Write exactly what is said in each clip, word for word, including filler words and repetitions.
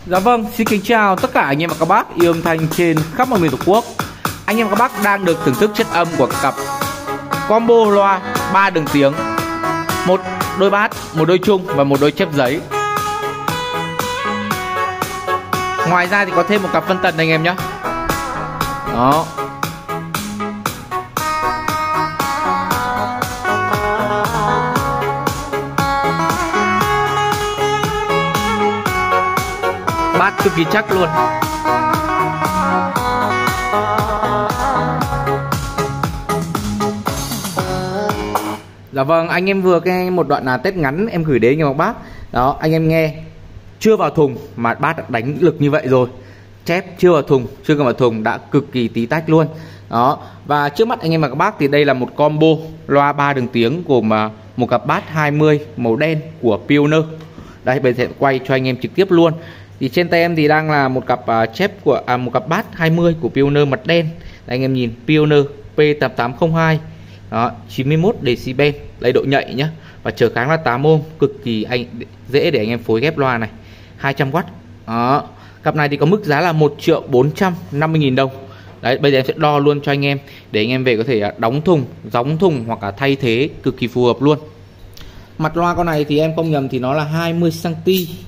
Dạ vâng, xin kính chào tất cả anh em và các bác yêu âm thanh trên khắp mọi miền Tổ quốc. Anh em và các bác đang được thưởng thức chất âm của cặp combo loa ba đường tiếng, một đôi bass, một đôi trung và một đôi chép giấy. Ngoài ra thì có thêm một cặp phân tần anh em nhé. Đó. Bass cực kỳ chắc luôn. Dạ vâng, anh em vừa nghe một đoạn là test ngắn em gửi đến anh em các bác. Đó, anh em nghe chưa vào thùng mà bass đã đánh lực như vậy rồi. Chép chưa vào thùng, chưa cần vào thùng đã cực kỳ tí tách luôn. Đó, và trước mắt anh em và các bác thì đây là một combo loa ba đường tiếng gồm một cặp bass hai mươi màu đen của Pioneer. Đây, bây giờ sẽ quay cho anh em trực tiếp luôn. Thì trên tay em thì đang là một cặp uh, chép của à, một cặp bass hai mươi của Pioneer mặt đen. Đây, anh em nhìn Pioneer P tám tám không hai. Đó, chín mươi mốt decibel, lấy độ nhạy nhá. Và trở kháng là tám ohm, cực kỳ anh dễ để anh em phối ghép loa này. hai trăm oát. Đó. Cặp này thì có mức giá là một triệu bốn trăm năm mươi nghìn đồng. Đấy, bây giờ em sẽ đo luôn cho anh em để anh em về có thể đóng thùng, gióng thùng hoặc là thay thế cực kỳ phù hợp luôn. Mặt loa con này thì em không nhầm thì nó là hai mươi xăng ti mét.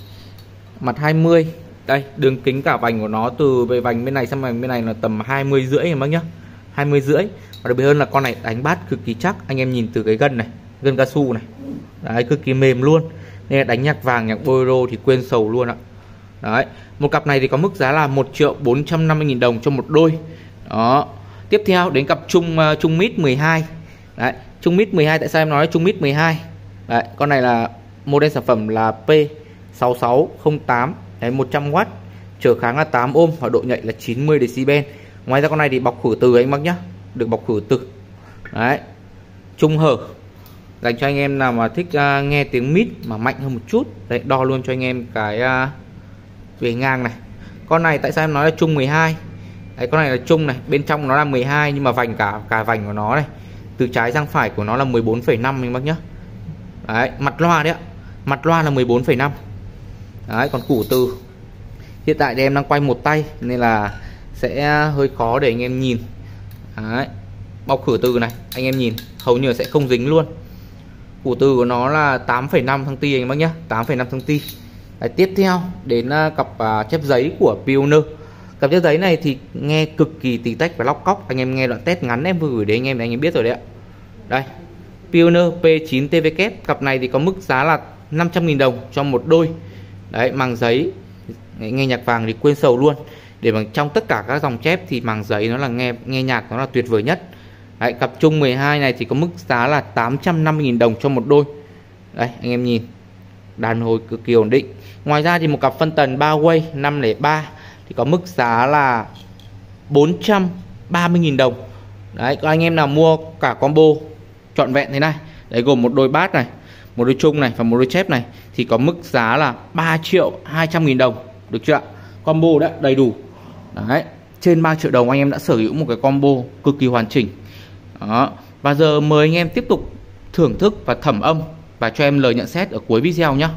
Mặt hai mươi. Đây, đường kính cả vành của nó từ về vành bên này sang vành bên này là tầm hai mươi rưỡi em bác nhá. hai mươi rưỡi. Và đặc biệt hơn là con này đánh bass cực kỳ chắc. Anh em nhìn từ cái gân này, gân cao su này. Đấy, cực kỳ mềm luôn. Nên là đánh nhạc vàng, nhạc bolero thì quên sầu luôn ạ. Đấy, một cặp này thì có mức giá là một triệu bốn trăm năm mươi nghìn đồng cho một đôi. Đó. Tiếp theo đến cặp trung uh, trung mid mười hai. Đấy, trung mid mười hai, tại sao em nói trung mid mười hai? Đấy, con này là model sản phẩm là P sáu sáu không tám. Đấy, một trăm oát, trở kháng là tám ohm và độ nhạy là chín mươi decibel. Ngoài ra con này thì bọc khử từ anh bác nhá, được bọc khử từ. Đấy, trung hở dành cho anh em nào mà thích uh, nghe tiếng mid mà mạnh hơn một chút. Đấy, đo luôn cho anh em cái uh, về ngang này. Con này tại sao em nói là trung mười hai? Đấy, con này là trung này, bên trong nó là mười hai nhưng mà vành cả cả vành của nó này, từ trái sang phải của nó là mười bốn phẩy năm anh bác nhá. Đấy, mặt loa đấy ạ. Mặt loa là mười bốn phẩy năm. Đấy, còn củ từ hiện tại thì em đang quay một tay nên là sẽ hơi khó để anh em nhìn. Đấy, bọc khử từ này anh em nhìn hầu như sẽ không dính luôn. Củ từ của nó là tám phẩy năm xăng ti mét anh bác nhá, tám phẩy năm xăng ti mét. Đấy, tiếp theo đến uh, cặp uh, chép giấy của Pioneer. Cặp chép giấy này thì nghe cực kỳ tí tách và lóc cóc. Anh em nghe đoạn test ngắn em vừa gửi đến anh em để anh em biết rồi đấy ạ. Đây, Pioneer P chín T V kép. Cặp này thì có mức giá là năm trăm nghìn đồng cho một đôi. Đấy, màng giấy nghe nhạc vàng thì quên sầu luôn. Để bằng trong tất cả các dòng chép thì màng giấy nó là nghe nghe nhạc nó là tuyệt vời nhất. Đấy, cặp trung mười hai này thì có mức giá là tám trăm năm mươi nghìn đồng cho một đôi. Đây, anh em nhìn đàn hồi cực kỳ ổn định. Ngoài ra thì một cặp phân tần ba way năm không ba thì có mức giá là bốn trăm ba mươi nghìn đồng. Đấy, các anh em nào mua cả combo trọn vẹn thế này, đấy gồm một đôi bass này, một đôi trung này và một đôi chép này thì có mức giá là ba triệu hai trăm nghìn đồng. Được chưa ạ? Combo đã đầy đủ. Đấy, trên ba triệu đồng anh em đã sở hữu một cái combo cực kỳ hoàn chỉnh. Đó. Và giờ mời anh em tiếp tục thưởng thức và thẩm âm và cho em lời nhận xét ở cuối video nhé.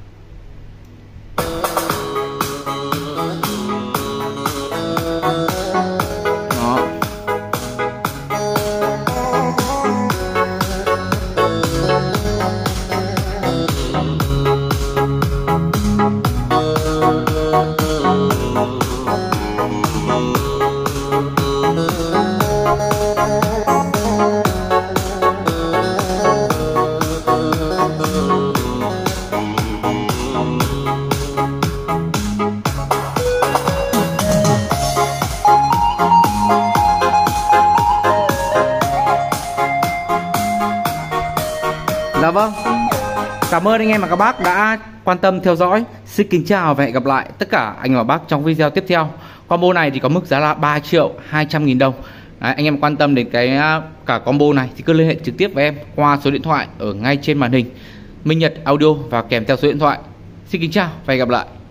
Dạ vâng, cảm ơn anh em và các bác đã quan tâm theo dõi. Xin kính chào và hẹn gặp lại tất cả anh và bác trong video tiếp theo. Combo này thì có mức giá là ba triệu hai trăm nghìn đồng. Đấy, anh em quan tâm đến cái cả combo này thì cứ liên hệ trực tiếp với em qua số điện thoại ở ngay trên màn hình, Minh Nhật Audio, và kèm theo số điện thoại. Xin kính chào và hẹn gặp lại.